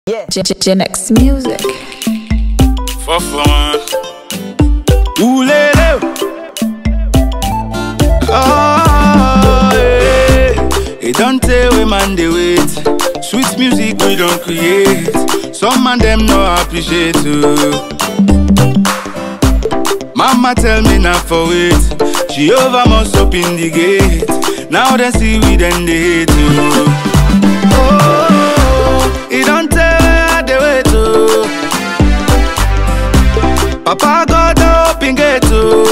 Yeah. Gen-X music. For fun. Ooh, lele. Oh, yeah. It don't tell we man they wait. Sweet music we don't create. Some man them no appreciate too. Mama tell me not for it. She over must up in the gate. Now they see we then they hate too. Oh, it don't tell her the way to. Papa got up in gate too.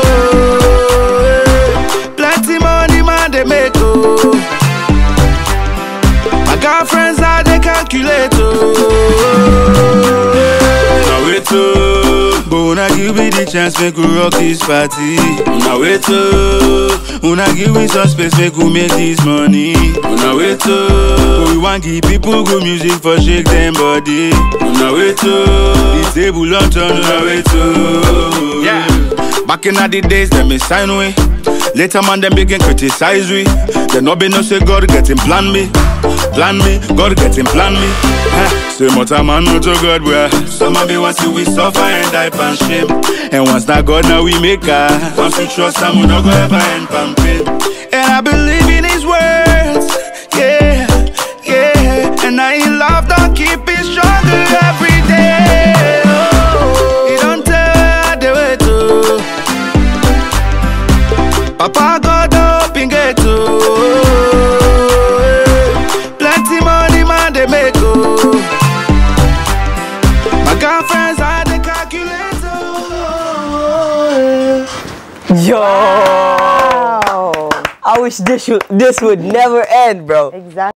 Plenty money man they make too. My girlfriends are they calculate too. Now wait too. But when I give me the chance, make we rock this party. Now wait too. When I give me some space, make we make this money. Now wait too. But we want give people good music for shake them body. Now wait too. The table on turn. Now wait too. Yeah. Back in the days, them me sign way. Later man, them begin criticize we. They no be no say God get him plan me. Plan me, God get him plan me. Say what a man not to God where. Some man be want see we suffer and die pan shame. And once that God now we make her. Once we trust him we no go ever end pan pain. And I believe in his words. Yeah, yeah. And I in love don't keep it stronger every day. Oh, he don't tell the way to. Papa God up in gate too. Plenty money man they make oh. My girlfriends are the calculator. Yo! I wish this would never end, bro. Exactly.